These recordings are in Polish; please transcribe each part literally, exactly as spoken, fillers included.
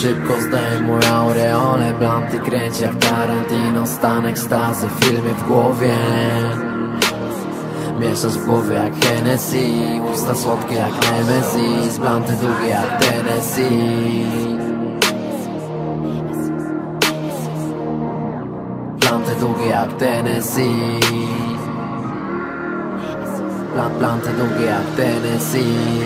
Szybko zdejmuj aureole, blanty kręć jak Tarantino, stan ekstazy w filmie w głowie. Mieszasz w głowie jak Hennessy, usta słodkie jak Nemesis, blanty długie jak Tennessee. Blanty długie jak Tennessee. Blant, blanty długie jak Tennessee.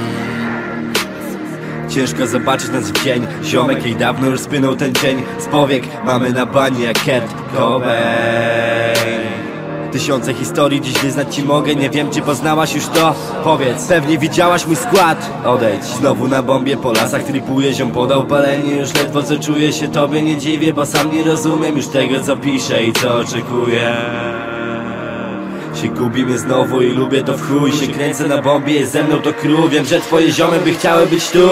Ciężko zobaczyć nas w dzień. Ziomek jej dawno już spłynął ten cień z powiek. Mamy na bani jak Kurt Cobain. Tysiące historii dziś wyznać ci mogę. Nie wiem czy poznałaś już to. Powiedz, pewnie widziałaś mój skład. Odejdź, znowu na bombie po lasach tripuje. Ziom podał palenie, już ledwo co czuję się tobie nie dziwię, bo sam nie rozumiem już tego co piszę i co oczekuję. Się gubimy znowu i lubię to w chuj. Się kręcę na bombie, jest ze mną to crew. Wiem, że twoje ziomy by chciały być tu.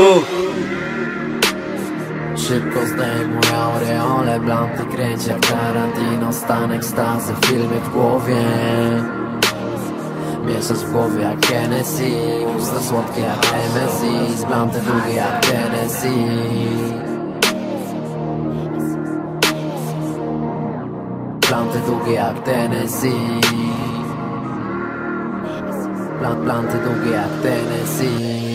Szybko zdejmuj aureole, blanty kręć jak Tarantino, stan ekstazy w filmie w głowie. Mieszasz w głowie jak Hennessy, usta słodkie jak Nemesis, blanty długie jak Tennessee. Blanty długie jak Tennessee. Blant, blanty długie jak Tennessee.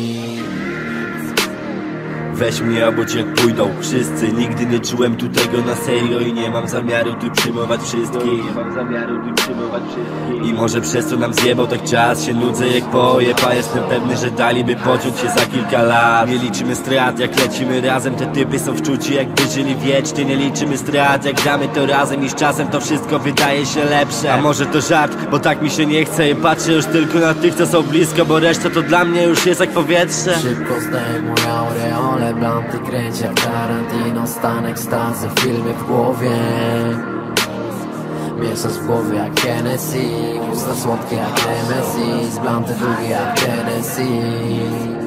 Weź mnie albo cię pójdą wszyscy. Nigdy nie czułem tu tego na serio i nie mam zamiaru tu przyjmować wszystkich. Nie mam zamiaru tu przyjmować wszystkich. I może przez to nam zjebał tak czas. Się nudzę jak pojeb, a jestem pewny, że daliby poczuć się za kilka lat. Nie liczymy strat jak lecimy razem. Te typy są wczuci jakby żyli wiecznie. Nie liczymy strat jak gramy to razem i z czasem to wszystko wydaje się lepsze. A może to żart, bo tak mi się nie chce i patrzę już tylko na tych co są blisko, bo reszta to dla mnie już jest jak powietrze. Szybko zdejmuj aureole, blanty kręć jak Tarantino, stan ekstazy w filmie w głowie. Mieszasz w głowie jak Hennessy, usta słodkie jak Nemesis, blanty długie jak Tennessee.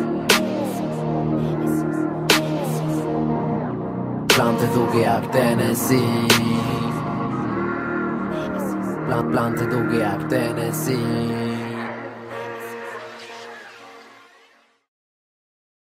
Blanty długie jak Tennessee. Blant, blanty długie jak Tennessee.